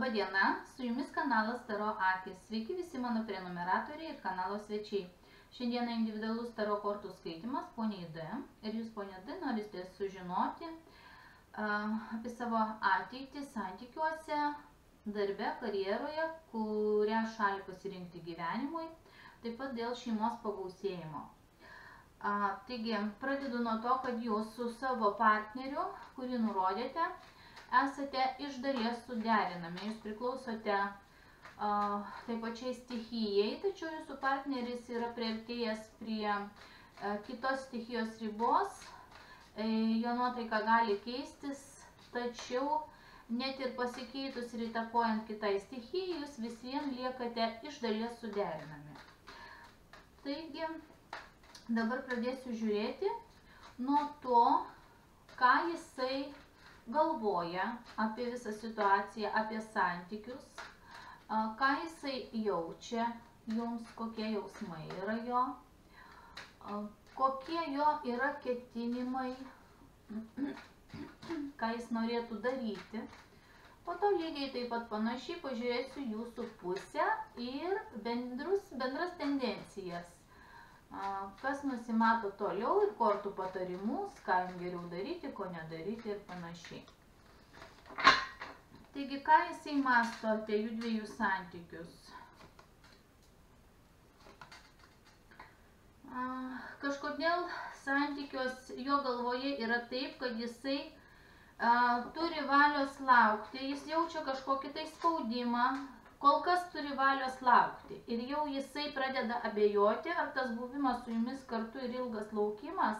Labadiena, su jumis kanalas Taro Akys. Sveiki visi mano prenumeratoriai ir kanalo svečiai. Šiandieną individualus Taro kortų skaitimas poniai D. Ir jūs, ponia D, norite sužinoti apie savo ateitį santykiuose, darbe, karjeroje, kurią šalį pasirinkti gyvenimui, taip pat dėl šeimos pagausėjimo. Taigi, pradedu nuo to, kad jūs su savo partneriu, kurį nurodėte, esate iš dalies suderinami. Jūs priklausote taip pačiai stichijai, tačiau jūsų partneris yra priartėjęs prie kitos stichijos ribos, jo nuotaika gali keistis, tačiau net ir pasikeitus ir įtakojant kitai stichijai, jūs vis vien liekate iš dalies suderinami. Taigi, dabar pradėsiu žiūrėti nuo to, ką jisai galvoja apie visą situaciją, apie santykius, ką jisai jaučia jums, kokie jausmai yra jo, kokie jo yra ketinimai, ką jis norėtų daryti. Po to lygiai taip pat panašiai pažiūrėsiu jūsų pusę ir bendras tendencijas. Kas nusimato toliau ir kortų patarimus, ką jums geriau daryti, ko nedaryti ir panašiai. Taigi, ką jisai mąsto apie jų dviejų santykius? Kažkodėl santykios jo galvoje yra taip, kad jisai turi valios laukti, jis jaučia kažkokį tai spaudimą, kol kas turi valios laukti ir jau jisai pradeda abejoti, ar tas buvimas su jumis kartu ir ilgas laukimas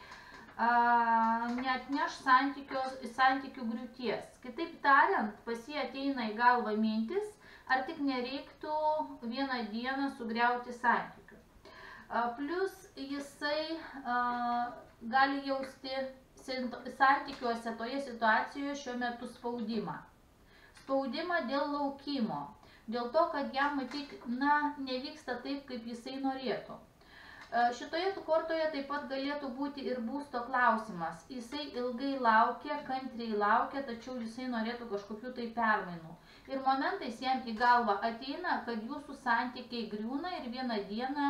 neatneš santykių griūties. Kitaip tariant, pas jį ateina į galvą mintis, ar tik nereiktų vieną dieną sugriauti santykių. Plus jisai gali jausti santykiuose toje situacijoje šiuo metu spaudimą. Spaudimą dėl laukimo. Dėl to, kad jam matyt, nevyksta taip, kaip jisai norėtų. Šitoje kortoje taip pat galėtų būti ir būsto klausimas. Jisai ilgai laukia, kantriai laukia, tačiau jisai norėtų kažkokių tai permainų. Ir momentais jam į galvą ateina, kad jūsų santykiai griūna ir vieną dieną,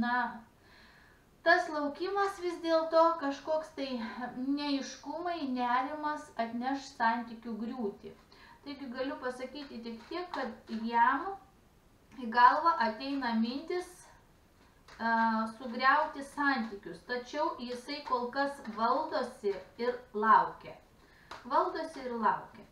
tas laukimas vis dėlto kažkoks tai neaiškumai, nerimas atneš santykių griūtį. Taigi galiu pasakyti tik tiek, kad jam į galvą ateina mintis sugriauti santykius, tačiau jisai kol kas valdosi ir laukia. Valdosi ir laukia.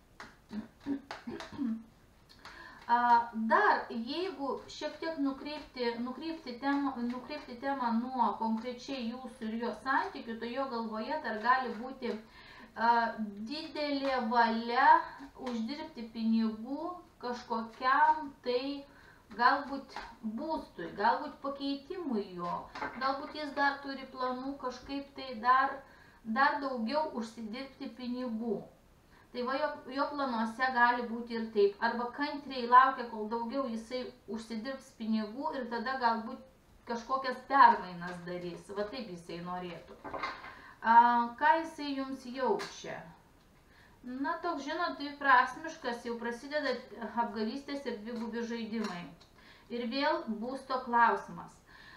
Dar, jeigu šiek tiek nukreipti temą nuo konkrečiai jūsų ir jo santykių, tai jo galvoje dar gali būti didelė valia uždirbti pinigų kažkokiam tai galbūt būstui, galbūt pakeitimui jo, galbūt jis dar turi planų kažkaip tai dar daugiau užsidirbti pinigų. Tai va, jo planuose gali būti ir taip, arba kantriai laukia, kol daugiau jisai užsidirbs pinigų ir tada galbūt kažkokias permainas darys, va taip jisai norėtų. Ką jisai jums jaučia? Toks, žinot, tai prasmiškas, jau prasideda apgavystės ir dvigubi žaidimai. Ir vėl būsto klausimas.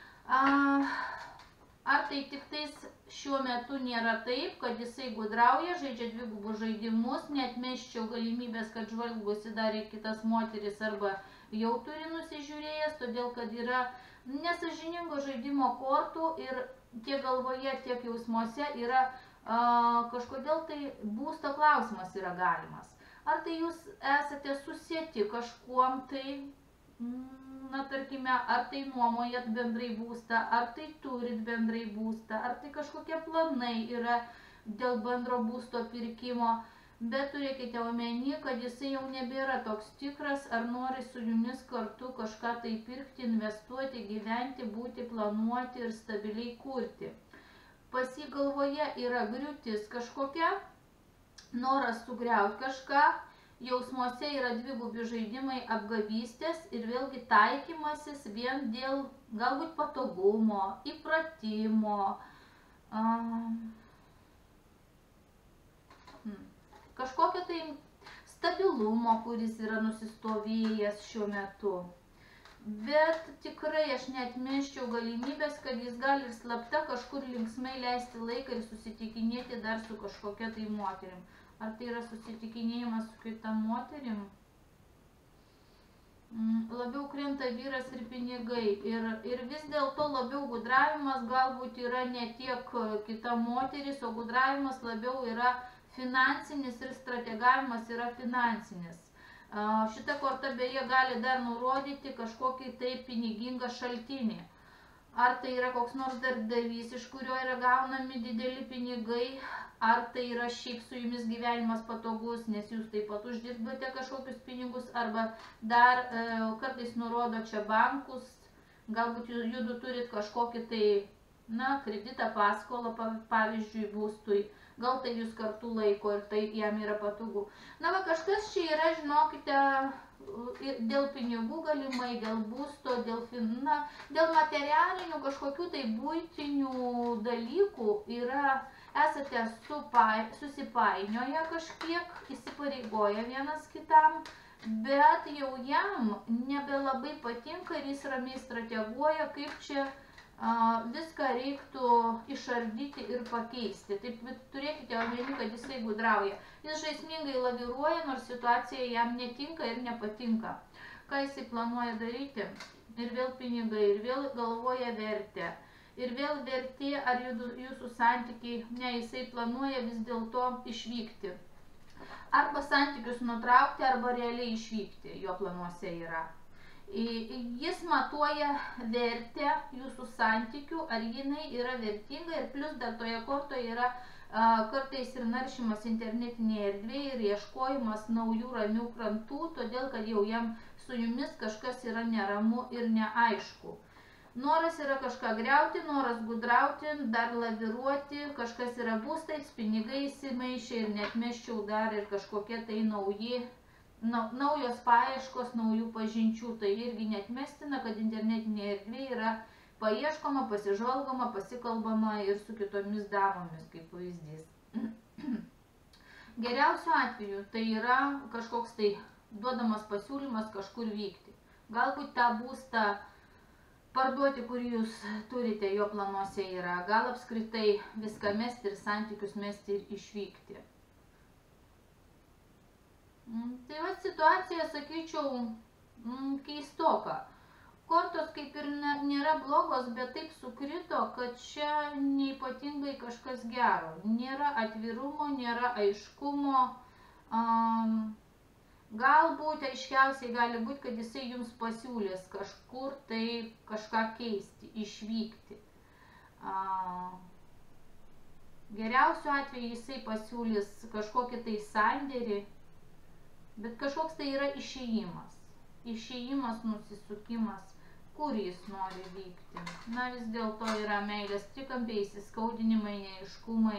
Ar tai tik tais šiuo metu nėra taip, kad jisai gudrauja, žaidžia dvigubus žaidimus, neatmesčiau galimybės, kad žvalgosi dar į kitas moteris arba jau turi nusižiūrėjęs, todėl kad yra nesąžiningo žaidimo kortų ir tiek galvoje, tiek jausmuose yra kažkodėl tai būsto klausimas yra galimas. Ar tai jūs esate susieti kažkuom tai, tarkime, ar tai nuomojat bendrai būstą, ar tai turit bendrai būstą, ar tai kažkokie planai yra dėl bendro būsto pirkimo, bet turėkite omeny, kad jisai jau nebėra toks tikras, ar nori su jumis kartu kažką tai pirkti, investuoti, gyventi, būti, planuoti ir stabiliai kurti. Pas jį galvoje yra griūtis kažkokia, noras sugriauti kažką, jausmuose yra dvigubi žaidimai, apgavystės ir vėlgi taikymasis vien dėl galbūt patogumo, įpratimo, kažkokio tai stabilumo, kuris yra nusistovėjęs šiuo metu. Bet tikrai aš neatmesčiau galimybės, kad jis gali ir slapta kažkur linksmai leisti laiką ir susitikinėti dar su kažkokia tai moterim. Ar tai yra susitikinėjimas su kita moterim? Labiau krenta vyras ir pinigai. Ir vis dėlto labiau gudravimas galbūt yra ne tiek kita moteris, o gudravimas labiau yra finansinis ir strategavimas yra finansinis. Šita korta beje gali dar nurodyti kažkokį tai pinigingą šaltinį. Ar tai yra koks nors darbdavys, iš kurio yra gaunami dideli pinigai, ar tai yra šiaip su jumis gyvenimas patogus, nes jūs taip pat uždirbate kažkokius pinigus, arba dar kartais nurodo čia bankus, galbūt judu turit kažkokį tai, kreditą, paskolą, pavyzdžiui, būstui. Gal tai jūs kartu laiko ir tai jam yra patogu. Kažkas čia yra, žinokite, dėl pinigų galimai, dėl būsto, dėl materialinių kažkokių tai buitinių dalykų esate susipainioję kažkiek, įsipareigoję vienas kitam, bet jau jam nebelabai patinka ir jis ramiai strateguoja, kaip čia viską reiktų išardyti ir pakeisti. Taip turėkite omeny, kad jisai gudrauja. Jis žaismingai laviruoja, nors situacija jam netinka ir nepatinka. Ką jisai planuoja daryti? Ir vėl pinigai, ir vėl galvoja vertę. Ir vėl vertė, ar jūsų santykiai, jisai planuoja vis dėlto išvykti. Arba santykius nutraukti, arba realiai išvykti, jo planuose yra. Jis matuoja vertę jūsų santykių, ar jinai yra vertinga, ir plus dar toje kortoje yra kartais ir naršymas internetinėje erdvėje ir ieškojimas naujų ramių krantų, todėl kad jau jam su jumis kažkas yra neramu ir neaišku. Noras yra kažką griauti, noras gudrauti, dar laviruoti, kažkas yra būstais, pinigai įsimaišė ir neatmesčiau dar ir kažkokie tai naujos paieškos, naujų pažinčių. Tai irgi neatmestina, kad internetinė erdvė yra paieškoma, pasižvalgoma, pasikalbama ir su kitomis damomis, kaip pavyzdys. Geriausiu atveju tai yra kažkoks tai duodamas pasiūlymas kažkur vykti. Galbūt tą būstą parduoti, kurį jūs turite, jo planuose yra. Gal apskritai viską mesti ir santykius mesti ir išvykti. Tai va situacija, sakyčiau, keistoka. Kortos kaip ir nėra blogos, bet taip sukrito, kad čia neypatingai kažkas gero. Nėra atvirumo, nėra aiškumo. Galbūt aiškiausiai gali būti, kad jisai jums pasiūlės kažkur tai kažką keisti, išvykti. Geriausiu atveju jisai pasiūlys kažkokį tai sandėrį, bet kažkoks tai yra išėjimas. Išėjimas, nusisukimas, kur jis nori vykti. Vis dėlto yra meilės trikampiai, įsiskaudinimai, neaiškumai,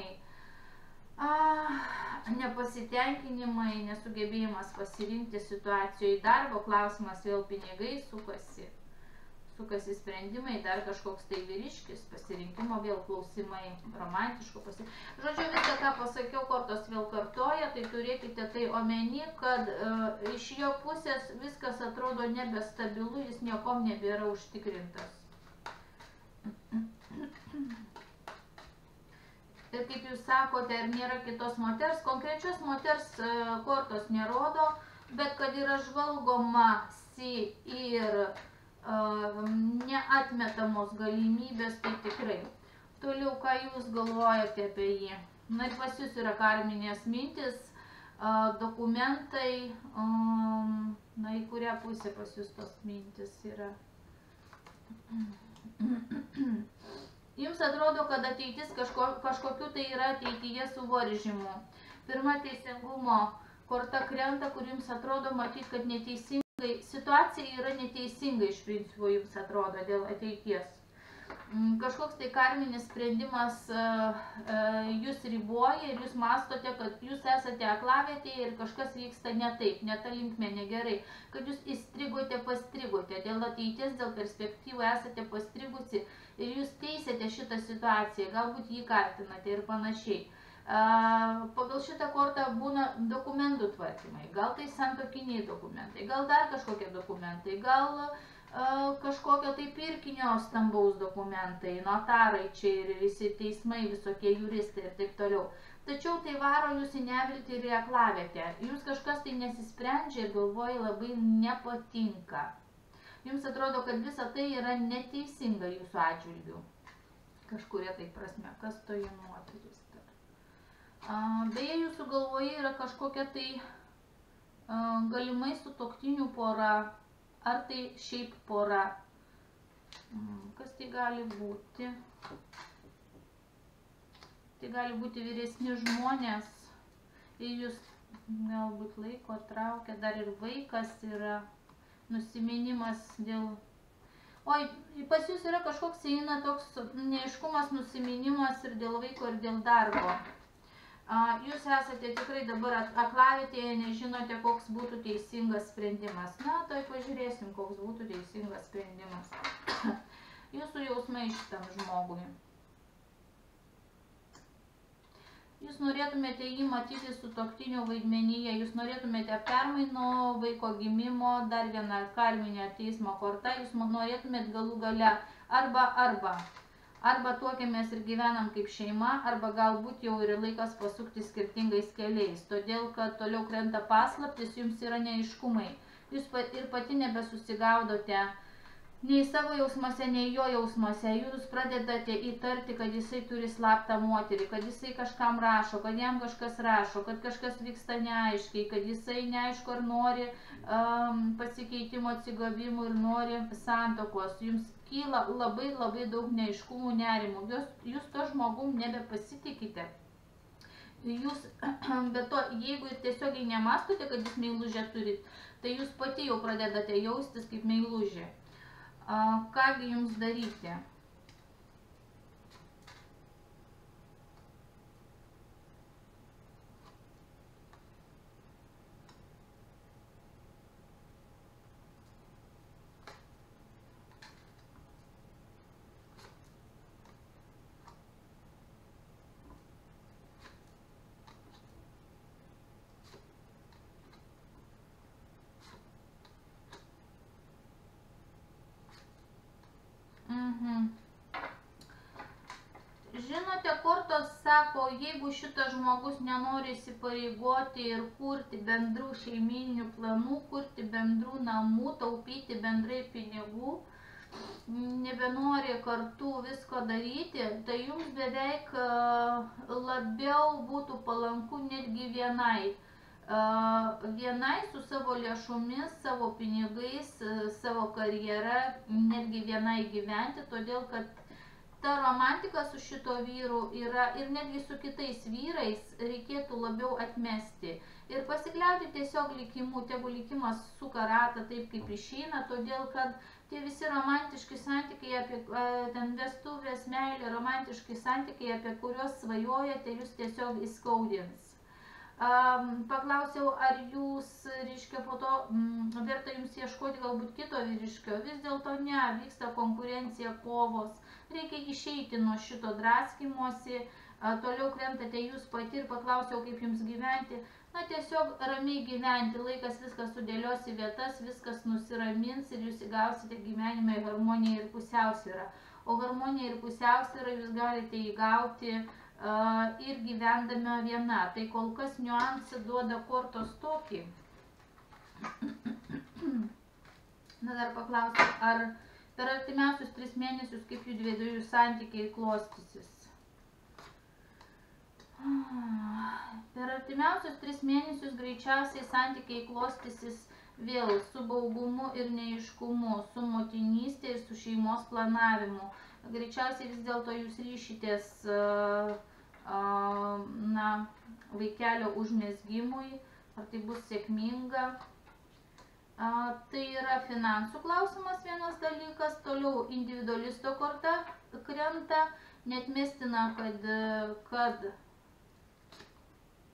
nepasitenkinimai, nesugebėjimas pasirinkti situacijoje. Darbo klausimas, vėl pinigai sukasi sprendimai, dar kažkoks tai vyriškis, pasirinkimo vėl klausimai, romantiško pasirinkimo. Žodžiu, viską, ką pasakiau, kortos vėl kartoja, tai turėkite tai omeny, kad iš jo pusės viskas atrodo nebestabilu, jis niekom nebėra užtikrintas. Ir kaip jūs sakote, ar nėra kitos moters, konkrečios moters kortos nerodo, bet kad yra žvalgomasi ir neatmetamos galimybės, tai tikrai. Toliau, ką jūs galvojate apie jį? Ir pas jūs yra karminės mintis, dokumentai, į kurią pusę pas jūs tos mintis yra? Jums atrodo, kad ateitis kažkokiu tai yra ateityje suvaržymų. Pirma teisingumo korta krenta, kur jums atrodo matyti, kad neteisingai. Situacija yra neteisinga iš principo jums atrodo dėl ateities. Kažkoks tai karminis sprendimas jūs riboja ir jūs mastote, kad jūs esate aklavietėje ir kažkas vyksta ne taip, ne ta linkme, negerai. Kad jūs įstrigote, pastrigote, dėl ateities, dėl perspektyvų esate pastrigusi ir jūs teisėte šitą situaciją, galbūt jį kaltinate ir panašiai. Pagal šitą kortą būna dokumentų tvarkymai, gal tai santuokiniai dokumentai, gal dar kažkokie dokumentai, gal kažkokio tai pirkinio stambaus dokumentai, notarai čia ir visi teismai, visokie juristai ir taip toliau. Tačiau tai varo jūs į neviltį ir į aklavietę. Jūs kažkas tai nesisprendžia ir galvoja labai nepatinka. Jums atrodo, kad visa tai yra neteisinga jūsų atžvilgių. Kažkuria tai prasme, kas toji moteris dar. Beje, jūsų galvoje yra kažkokia tai galimai sutuoktinių pora, ar tai šiaip pora. Kas tai gali būti? Tai gali būti vyresni žmonės ir jūs galbūt laiko traukia, dar ir vaikas yra, nusiminimas dėl... Oi, pas jūs yra kažkoks eina toks neaiškumas, nusiminimas ir dėl vaiko, ir dėl darbo. Jūs esate tikrai dabar aklavietėje, nežinote, koks būtų teisingas sprendimas. Na, tai pažiūrėsim, koks būtų teisingas sprendimas. Jūsų jausmai šitam žmogui. Jūs norėtumėte jį matyti sutuoktinio vaidmenyje, jūs norėtumėte permainų, vaiko gimimo, dar vieną karminę teismo kortą, jūs norėtumėte galų gale arba tuokiamės ir gyvenam kaip šeima, arba galbūt jau yra laikas pasukti skirtingais keliais, todėl kad toliau krenta paslaptis, jums yra neaiškumai. Jūs ir pati nebesusigaudote nei savo jausmuose, nei jo jausmuose. Jūs pradedate įtarti, kad jisai turi slaptą moterį, kad jisai kažkam rašo, kad jam kažkas rašo, kad kažkas vyksta neaiškiai, kad jisai neaišku ar nori pasikeitimo, atsigavimų ir nori santuokos. Jums kyla labai daug neaiškumų, nerimų. Jūs to žmogum nebepasitikite. Jūs, bet to, jeigu tiesiogiai nemastote, kad jūs meilužę turit, tai jūs pati jau pradedate jaustis kaip meilužė. Kągi jums daryti? Žinote, kortos sako, jeigu šitas žmogus nenori įsipareigoti ir kurti bendrų šeimyninių planų, kurti bendrų namų, taupyti bendrai pinigų, nebenori kartu visko daryti, tai jums beveik labiau būtų palanku netgi vienai. Vienai su savo lėšomis, savo pinigais, savo karjera, netgi vienai gyventi, todėl kad ta romantika su šito vyru yra ir netgi su kitais vyrais reikėtų labiau atmesti ir pasikliauti tiesiog likimu, tegu likimas suka ratą taip kaip išeina, todėl kad tie visi romantiški santykiai, apie ten vestuvės, meilė, romantiški santykiai, apie kuriuos svajojate, jūs tiesiog įskaudins. Paklausiau, ar jūs, reiškia, po to verta jums ieškoti galbūt kito vyriškio. Vis dėlto ne, vyksta konkurencija, kovos. Reikia išeiti nuo šito draskimuosi, toliau krentate jūs pati ir paklausiau, kaip jums gyventi. Na, tiesiog ramiai gyventi, laikas viskas sudėlios į vietas, viskas nusiramins ir jūs įgausite gyvenime harmoniją ir pusiausvyrą. O harmoniją ir pusiausvyrą jūs galite įgauti ir gyvendame viena. Tai kol kas niuansą duoda kortos tokį. Na, dar paklausiu, ar per artimiausius 3 mėnesius kaip jų dviejų santykiai klostysis? Per artimiausius 3 mėnesius greičiausiai santykiai klostysis vėl su baugumu ir neaiškumu, su motinystė ir su šeimos planavimu. Greičiausiai vis dėlto jūs ryšitės vaikelio užmezgimui, ar tai bus sėkminga. Tai yra finansų klausimas vienas dalykas, toliau individualisto korta krenta, neatmestina, kad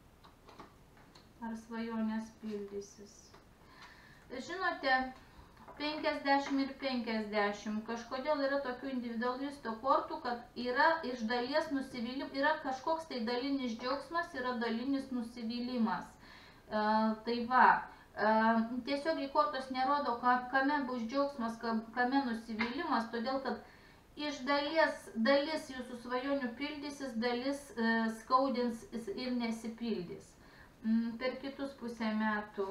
ar svajonės pildysis. Žinote, 50 ir 50. Kažkodėl yra tokių individualisto kortų, kad yra iš dalies nusivylimas, yra kažkoks tai dalinis džiaugsmas, yra dalinis nusivylimas. Tai va, tiesiog į kortos nerodo, kame bus džiaugsmas, kame nusivylimas, todėl kad iš dalis jūsų svajonių pildysis, dalis skaudins ir nesipildys. Per kitus pusę metų.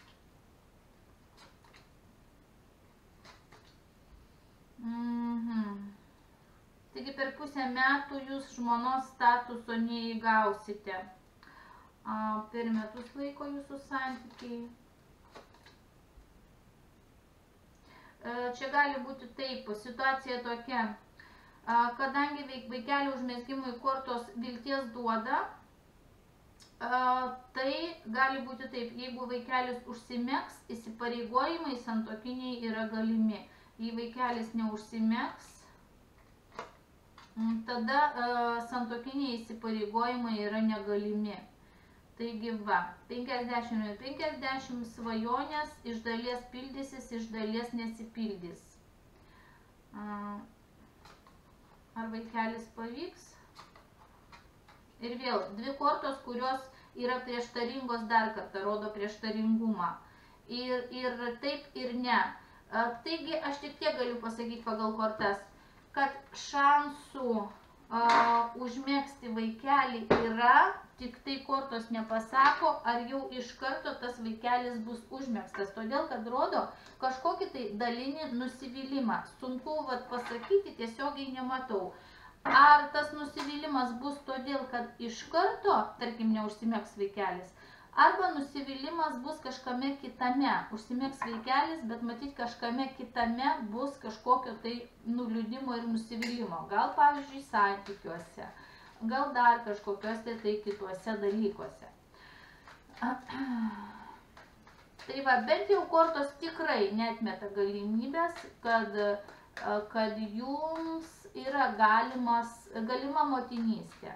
Taigi per pusę metų jūs žmonos statuso neįgausite. Per metus laiko jūsų santykiai. Čia gali būti taip, situacija tokia, kadangi vaikelio užmezgimui kortos vilties duoda, tai gali būti taip, jeigu vaikelis užsimegs, įsipareigojimai santuokiniai yra galimi. Jei vaikelis neužsimegs, tada santuokiniai įsipareigojimai yra negalimi. Taigi va, 50 ir 50 svajonės iš dalies pildysis, iš dalies nesipildys. Ar vaikelis pavyks? Ir vėl, dvi kortos, kurios yra prieštaringos, dar kartą rodo prieštaringumą. Ir taip, ir ne. Taigi, aš tik tiek galiu pasakyti pagal kortas, kad šansų užmegzti vaikelį yra, tik tai kortos nepasako, ar jau iš karto tas vaikelis bus užmegztas. Todėl, kad rodo kažkokį tai dalinį nusivylimą. Sunku pasakyti, tiesiogiai nematau. Ar tas nusivylimas bus todėl, kad iš karto, tarkim, neužsimegs vaikelis, arba nusivylimas bus kažkame kitame. Užsimegs vaikelis, bet matyt kažkame kitame bus kažkokio tai nuliūdimo ir nusivylimo. Gal, pavyzdžiui, santykiuose, gal dar kažkokiuose tai kituose dalykuose. Tai va, bent jau kortos tikrai neatmeta galimybės, kad jums yra galima motinystė.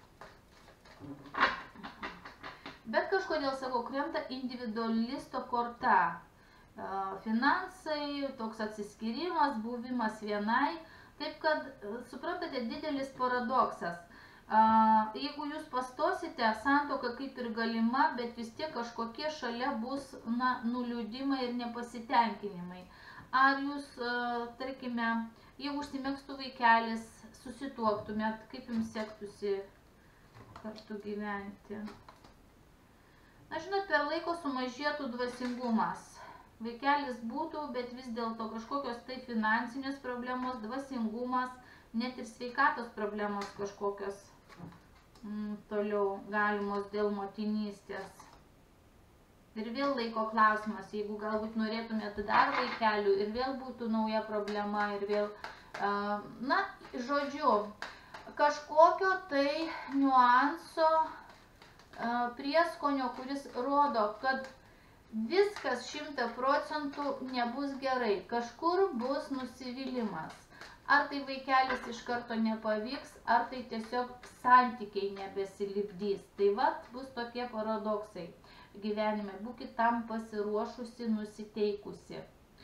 Bet kažkodėl, sakau, krenta individualisto korta. Finansai, toks atsiskyrimas, buvimas vienai. Taip kad, suprantate, didelis paradoksas. Jeigu jūs pastosite, santuoka kaip ir galima, bet vis tiek kažkokie šalia bus nuliūdimai ir nepasitenkinimai. Ar jūs, tarkime, jeigu užsimegstų vaikelis, susituoktumėt, kaip jums sektųsi kartu gyventi? Na, žinot, per laiko sumažėtų dvasingumas. Vaikelis būtų, bet vis dėlto kažkokios tai finansinės problemos, dvasingumas, net ir sveikatos problemos kažkokios toliau galimos dėl motinystės. Ir vėl laiko klausimas, jeigu galbūt norėtumėte dar vaikelių, ir vėl būtų nauja problema, ir vėl, na, žodžiu, kažkokio tai niuanso, prieskonio, kuris rodo, kad viskas 100% nebus gerai, kažkur bus nusivylimas. Ar tai vaikelis iš karto nepavyks, ar tai tiesiog santykiai nebesilipdys. Tai vat bus tokie paradoksai gyvenime. Būkit tam pasiruošusi, nusiteikusi.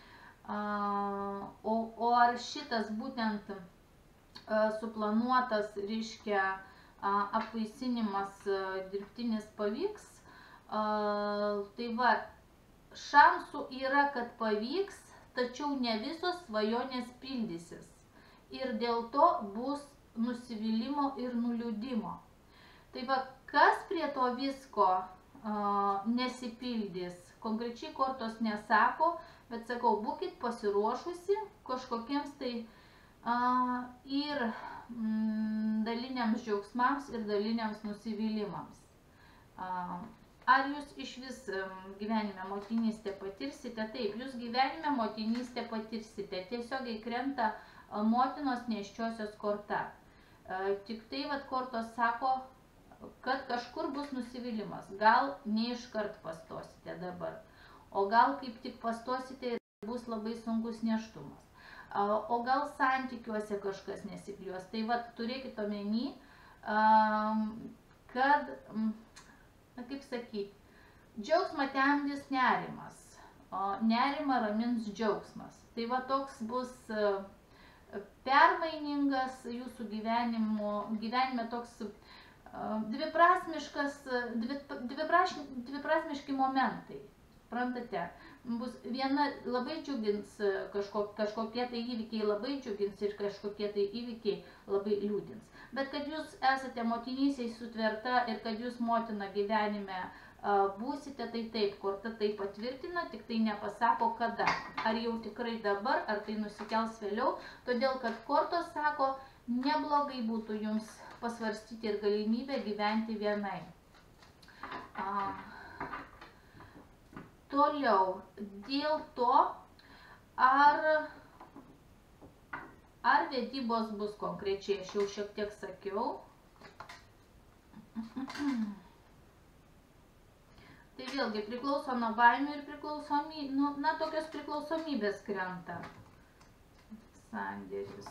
O ar šitas būtent suplanuotas, reiškia, apvaisinimas dirbtinis pavyks, tai va, šansų yra, kad pavyks, tačiau ne visos svajonės pildysis. Ir dėl to bus nusivylimo ir nuliūdimo. Tai va, kas prie to visko nesipildys, konkrečiai kortos nesako, bet sakau, būkit pasiruošusi kažkokiems tai ir daliniams džiaugsmams ir daliniams nusivylimams. Ar jūs iš vis gyvenime motinystę patirsite? Taip, jūs gyvenime motinystę patirsite. Tiesiogiai krenta motinos nėščiosios korta. Tik tai, vat, kortos sako, kad kažkur bus nusivylimas. Gal ne iškart pastosite dabar, o gal kaip tik pastosite ir bus labai sunkus nėštumas. O gal santykiuose kažkas nesikliuos. Tai vat, turėkit omeny, kad, na kaip sakyti, džiaugsmą temdys nerimas. nerimą ramins džiaugsmas. Tai va toks bus permainingas jūsų gyvenime toks dviprasmiški momentai. Prantate, bus viena labai džiugins kažkokie tai įvykiai labai džiugins ir kažkokie tai įvykiai labai liūdins. Bet kad jūs esate motinystėje sutverta ir kad jūs motina gyvenime būsite, tai taip, korta tai patvirtina, tik tai nepasako kada. Ar jau tikrai dabar, ar tai nusikels vėliau, todėl kad kortos sako, neblogai būtų jums pasvarstyti ir galimybę gyventi vienai. Toliau, dėl to, ar vedybos bus konkrečiai, aš jau šiek tiek sakiau. Tai vėlgi priklauso nuo baimių ir tokios priklausomybės krenta. Sandėris.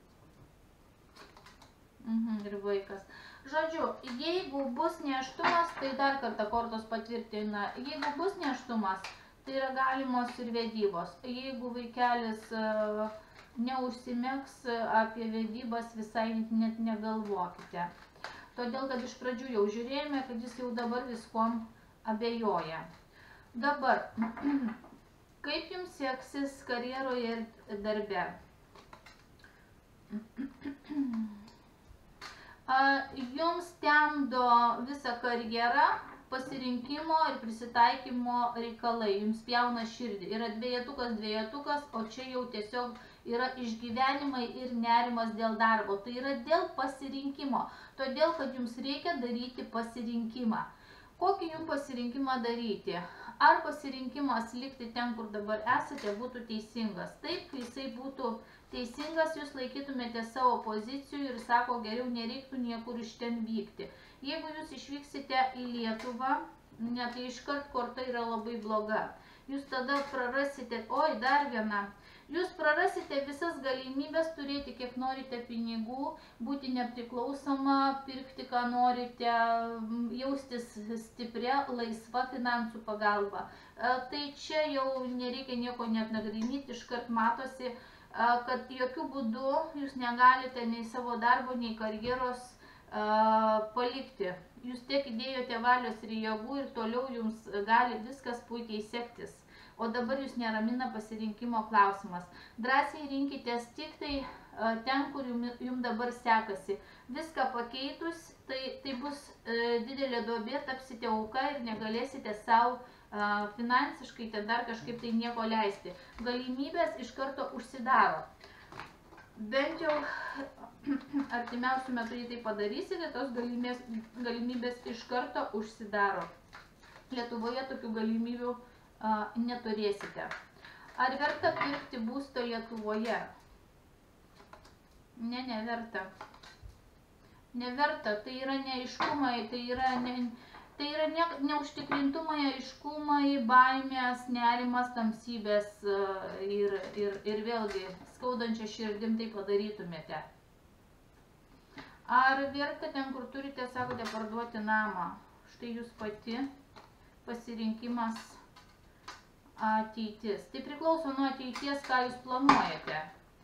Ir vaikas. Žodžiu, jeigu bus nėštumas, tai dar kartą kortos patvirtina, jeigu bus nėštumas, tai yra galimos ir vedybos. Jeigu vaikelis neužsimegs apie vedybas, visai net negalvokite. Todėl, kad iš pradžių jau žiūrėjome, kad jis jau dabar viskom abejoja. Dabar, kaip jums seksis karjeroje ir darbe? Jums temdo visą karjerą, pasirinkimo ir prisitaikymo reikalai. Jums pjauna širdį. Yra dvejetukas, o čia jau tiesiog yra išgyvenimai ir nerimas dėl darbo. Tai yra dėl pasirinkimo. Todėl, kad jums reikia daryti pasirinkimą. Kokį jums pasirinkimą daryti? Ar pasirinkimas likti ten, kur dabar esate, būtų teisingas? Taip, kai jisai būtų teisingas, jūs laikytumėte savo pozicijų ir sako, geriau nereiktų niekur iš ten vykti. Jeigu jūs išvyksite į Lietuvą, tai iškart korta yra labai bloga. Jūs tada prarasite, dar viena, jūs prarasite visas galimybės turėti, kiek norite pinigų, būti nepriklausoma, pirkti, ką norite, jaustis stipria, laisva finansų pagalba. Tai čia jau nereikia nieko net nagrinėti, iškart matosi, kad jokių būdų jūs negalite nei savo darbo, nei karjeros palikti. Jūs tiek įdėjote valios ir jėgų ir toliau jums gali viskas puikiai sektis. O dabar jūs neramina pasirinkimo klausimas. Drąsiai rinkitės tik tai ten, kur jums dabar sekasi. Viską pakeitus, tai bus didelė duobė, tapsite auka ir negalėsite savo finansiškai ten dar kažkaip tai nieko leisti. Galimybės iš karto užsidaro. Bent jau artimiausių metų, jei tai padarysite, tos galimybės iš karto užsidaro. Lietuvoje tokių galimybių neturėsite. Ar verta pirkti būstą Lietuvoje? Ne, neverta. Neverta, tai yra neaiškumai, tai yra neužtikrintumai, aiškumai, baimės, nerimas, tamsybės ir vėlgi skaudančia širdim tai padarytumėte. Ar verta ten, kur turite, sakote, parduoti namą? Štai jūs pati, pasirinkimas, ateitis. Tai priklauso nuo ateities, ką jūs planuojate.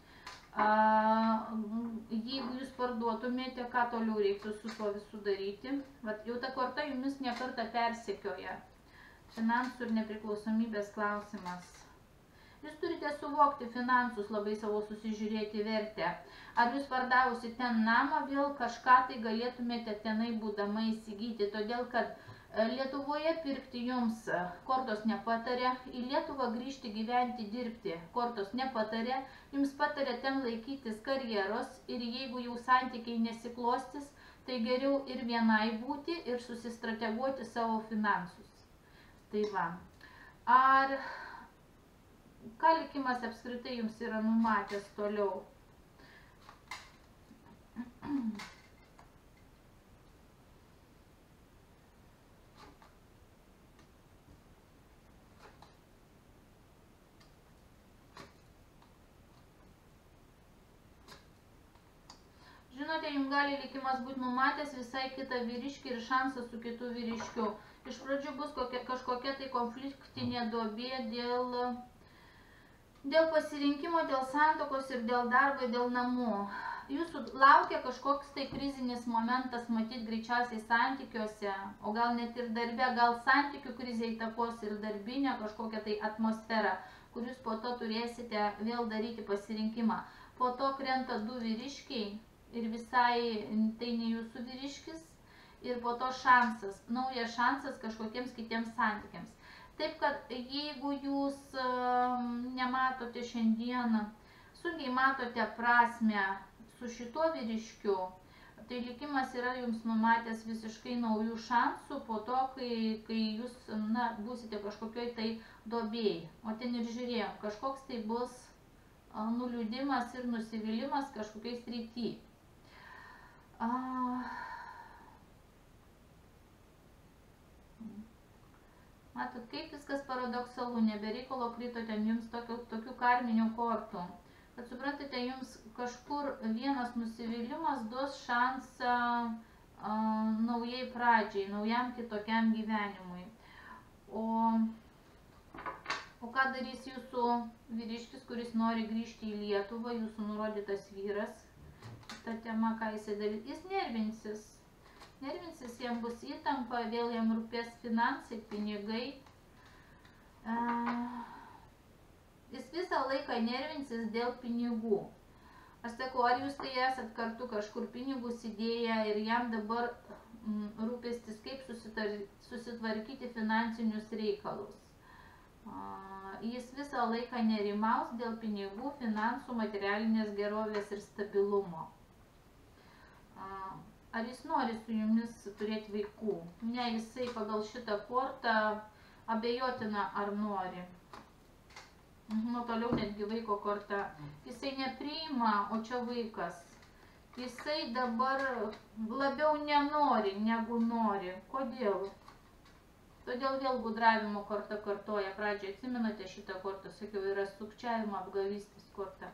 Jeigu jūs parduotumėte, ką toliau reiktų su tuo visu daryti? Jau ta korta jumis nekartą persekioja. Finansų ir nepriklausomybės klausimas. Jūs turite suvokti finansus, labai savo susižiūrėti vertę. Ar jūs pardavusi ten namą, vėl kažką tai galėtumėte tenai būdama įsigyti, todėl kad Lietuvoje pirkti jums kortos nepatarė, į Lietuvą grįžti gyventi, dirbti kortos nepatarė, jums patarė ten laikytis karjeros ir jeigu jau santykiai nesiklostys, tai geriau ir vienai būti ir susistrateguoti savo finansus. Tai va. Ar ką likimas apskritai jums yra numatęs toliau? žinote, jums gali likimas būti numatęs visai kitą vyriškį ir šansą su kitu vyriškiu. Iš pradžių bus kažkokia tai konfliktinė duobė dėl pasirinkimo, dėl santokos ir dėl darbo, dėl namų. Jūsų laukia kažkoks tai krizinis momentas, matyt, greičiausiai santykiuose, o gal net ir darbe, gal santykių krizė įtakos ir darbinę kažkokią tai atmosferą, kur jūs po to turėsite vėl daryti pasirinkimą. Po to krenta du vyriškiai ir visai tai ne jūsų vyriškis ir po to šansas, naujas šansas kažkokiems kitiems santykiams. Taip, kad jeigu jūs nematote šiandieną, sunkiai matote prasmę su šituo vyriškiu, tai likimas yra jums numatęs visiškai naujų šansų po to, kai jūs būsite kažkokioj tai duobėj. O ten ir žiūrėjom, kažkoks tai bus nuliūdimas ir nusivylimas kažkokiais rytį. Matot, kaip viskas paradoksalu, nebereikalo krito ten jums tokių karminių kortų. Kad suprantate, jums kažkur vienas nusivylimas duos šansą naujai pradžiai, naujam kitokiam gyvenimui. O ką darys jūsų vyriškis, kuris nori grįžti į Lietuvą, jūsų nurodytas vyras? Ta tema, ką jisai darys? Jis nervinsis. Nervinsis, jam bus įtampa, vėl jam rūpės finansai, pinigai. Jis visą laiką nervinsis dėl pinigų. Aš sakau, ar jūs tai esat kartu kažkur pinigus įdėję ir jam dabar rūpestis, kaip susitvarkyti finansinius reikalus. Jis visą laiką nerimaus dėl pinigų, finansų, materialinės gerovės ir stabilumo. Ar jis nori su jumis turėti vaikų? Ne, jisai pagal šitą kortą abejotina, ar nori. Nu, toliau netgi vaiko korta. Jisai nepriima, o čia vaikas. Jisai dabar labiau nenori, negu nori. Kodėl? Todėl vėl gudravimo korta kartoja. Pradžioje atsimenate šitą kortą, sakiau, yra sukčiavimo apgavystės korta.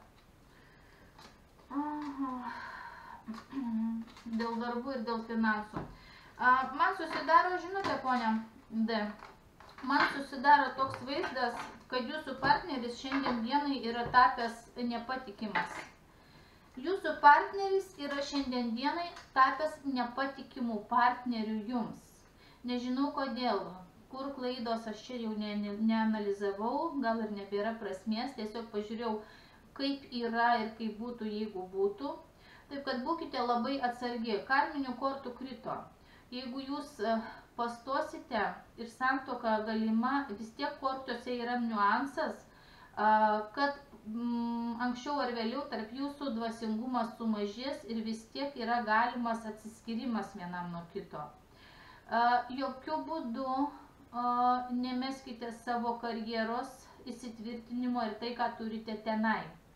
Dėl darbų ir dėl finansų. Man susidaro, žinote, ponia D, man susidaro toks vaizdas, kad jūsų partneris šiandien dienai yra tapęs nepatikimas. Jūsų partneris yra šiandien dienai tapęs nepatikimų partnerių jums. Nežinau kodėl, kur klaidos aš čia jau neanalizavau, gal ir nebėra prasmės, tiesiog pažiūrėjau, kaip yra ir kaip būtų, jeigu būtų. Taip, kad būkite labai atsargi, karminių kortų krito. Jeigu jūs pastosite ir santuoka galima, vis tiek kortose yra niuansas, kad anksčiau ar vėliau tarp jūsų dvasingumas sumažės ir vis tiek yra galimas atsiskyrimas vienam nuo kito. Jokių būdų nemeskite savo karjeros įsitvirtinimo ir tai, ką turite tenai.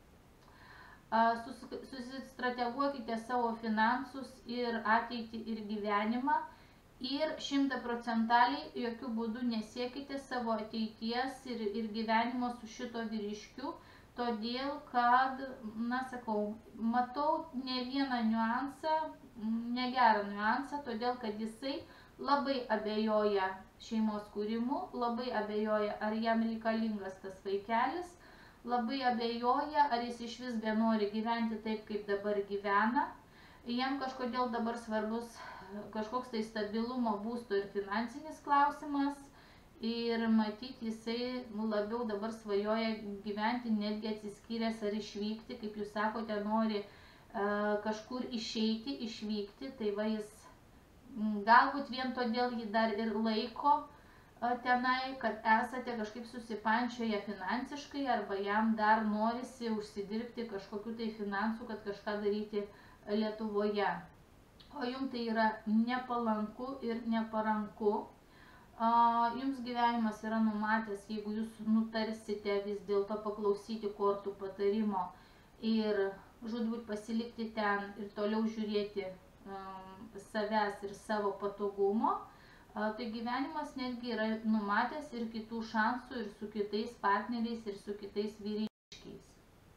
Susistrateguokite savo finansus ir ateitį ir gyvenimą ir 100% jokių būdų nesiekite savo ateities ir gyvenimo su šito vyriškiu, todėl kad, sakau, matau ne vieną niuansą, negerą niuansą, todėl kad jisai labai abejoja šeimos kūrimu, labai abejoja, ar jam reikalingas tas vaikelis, labai abejoja, ar jis iš vis benori gyventi taip, kaip dabar gyvena. Jam kažkodėl dabar svarbus kažkoks tai stabilumo, būsto ir finansinis klausimas ir matyti jisai labiau dabar svajoja gyventi, netgi atsiskyręs ar išvykti, kaip jūs sakote, nori kažkur išeiti, išvykti, tai va jis galbūt vien todėl jį dar ir laiko tenai, kad esate kažkaip susipančioje finansiškai arba jam dar norisi užsidirbti kažkokių tai finansų, kad kažką daryti Lietuvoje. O jums tai yra nepalanku ir neparanku. Jums gyvenimas yra numatęs, jeigu jūs nutarsite vis dėlto paklausyti kortų patarimo ir žūtbūt pasilikti ten ir toliau žiūrėti savęs ir savo patogumo, tai gyvenimas netgi yra numatęs ir kitų šansų ir su kitais partneriais ir su kitais vyriškiais.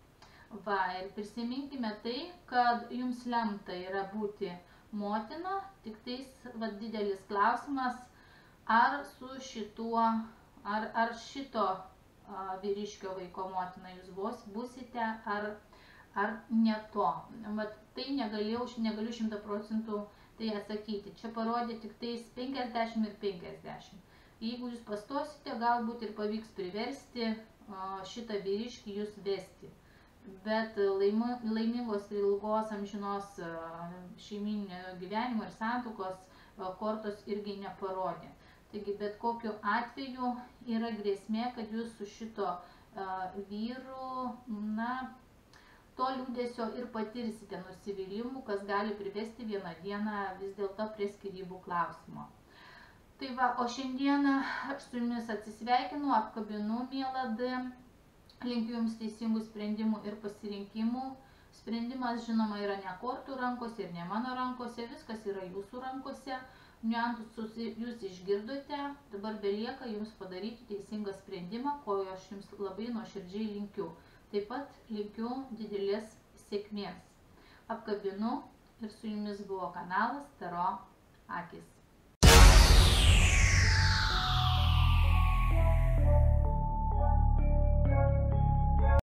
Va, ir prisiminkime tai, kad jums lemta yra būti motina, tik tais didelis klausimas, ar su šituo, ar šito vyriškio vaiko motina jūs būsite, ar ne to. Vat tai negaliu 100% tai atsakyti. Čia parodė tik tais 50 ir 50. Jeigu jūs pastosite, galbūt ir pavyks priversti šitą vyriškį jūs vesti. Bet laimingos ir ilgos amžinos šeiminio gyvenimo ir santuokos kortos irgi neparodė. Taigi, bet kokiu atveju yra grėsmė, kad jūs su šito vyru, to liūdesio ir patirsite nusivylimų, kas gali privesti vieną dieną vis dėlto prie skyrybų klausimo. Tai va, o šiandieną aš su jumis atsisveikinu, apkabinu, miela D. Linkiu jums teisingų sprendimų ir pasirinkimų. Sprendimas, žinoma, yra ne kortų rankose ir ne mano rankose, viskas yra jūsų rankose. Niuansus jūs išgirdote, dabar belieka jums padaryti teisingą sprendimą, ko aš jums labai nuoširdžiai linkiu. Taip pat linkiu didelės sėkmės. Apkabinu ir su jumis buvo kanalas Taro akys.